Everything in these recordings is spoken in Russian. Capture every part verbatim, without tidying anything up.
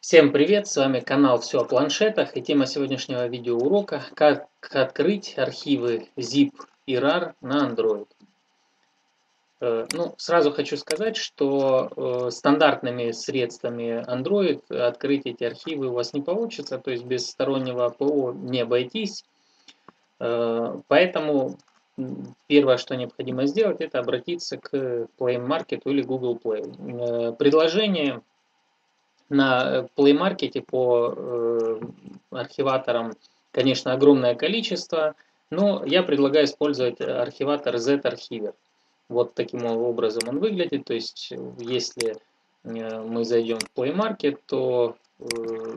Всем привет, с вами канал Все о планшетах, и тема сегодняшнего видеоурока: как открыть архивы zip и rar на Android. Э, Ну, сразу хочу сказать, что э, стандартными средствами Android открыть эти архивы у вас не получится, то есть без стороннего ПО не обойтись. Э, Поэтому м, первое, что необходимо сделать, это обратиться к Play Market или Google Play. Э, Предложение на Play Market по э, архиваторам, конечно, огромное количество, но я предлагаю использовать архиватор Z-Archiver. Вот таким образом он выглядит. То есть, если э, мы зайдем в Play Market, то э,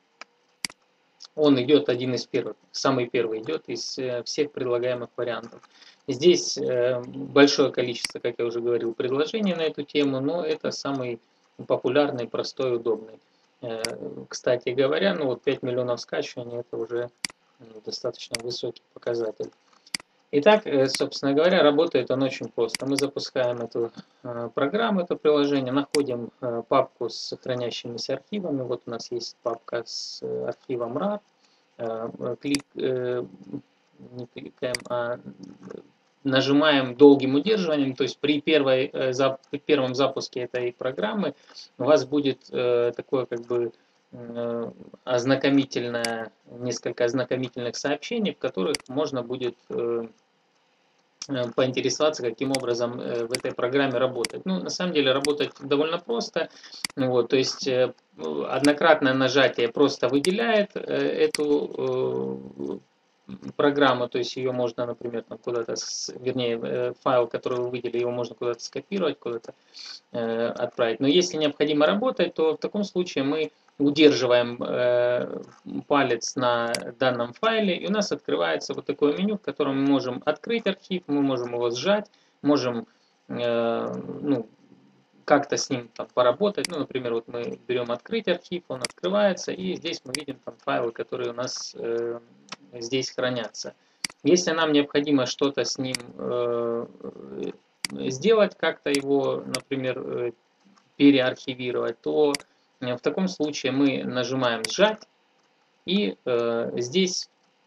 он идет один из первых, самый первый идет из э, всех предлагаемых вариантов. Здесь э, большое количество, как я уже говорил, предложений на эту тему, но это самый популярный, простой, удобный. Э, Кстати говоря, ну вот пять миллионов скачиваний — это уже достаточно высокий показатель. Итак, э, собственно говоря, работает он очень просто. Мы запускаем эту э, программу, это приложение, находим э, папку с сохраняющимися архивами. Вот у нас есть папка с э, архивом rar. Э, Клик, э, не кликаем, а нажимаем долгим удерживанием, то есть при, первой, э, зап, при первом запуске этой программы у вас будет э, такое как бы э, ознакомительное, несколько ознакомительных сообщений, в которых можно будет э, поинтересоваться, каким образом э, в этой программе работать. Ну, на самом деле, работать довольно просто. Вот, то есть, э, однократное нажатие просто выделяет э, эту э, программу, то есть ее можно, например, там куда-то, вернее, э, файл, который вы выделили, его можно куда-то скопировать, куда-то э, отправить. Но если необходимо работать, то в таком случае мы удерживаем э, палец на данном файле, и у нас открывается вот такое меню, в котором мы можем открыть архив, мы можем его сжать, можем э, ну, как-то с ним там поработать. Ну, например, вот мы берем открыть архив, он открывается, и здесь мы видим там файлы, которые у нас э, здесь хранятся. Если нам необходимо что-то с ним э, сделать, как-то его, например, э, переархивировать, то э, в таком случае мы нажимаем «Сжать», и э, здесь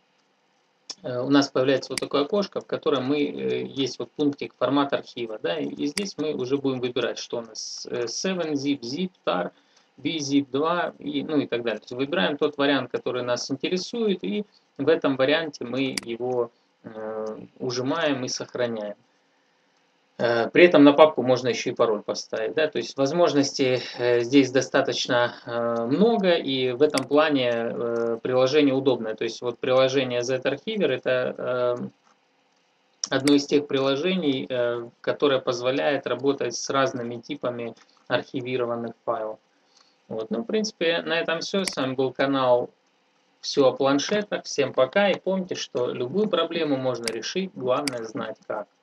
э, у нас появляется вот такое окошко, в котором мы, э, есть вот пунктик «Формат архива», да, и, и здесь мы уже будем выбирать, что у нас семь zip, zip, tar, би зип два, и, ну и так далее. То есть выбираем тот вариант, который нас интересует, и в этом варианте мы его э, ужимаем и сохраняем. При этом на папку можно еще и пароль поставить. Да? То есть возможностей здесь достаточно много, и в этом плане приложение удобное. То есть вот приложение Z-Archiver — это одно из тех приложений, которое позволяет работать с разными типами архивированных файлов. Вот. Ну, в принципе, на этом все. С вами был канал Все о планшетах. Всем пока, и помните, что любую проблему можно решить, главное знать как.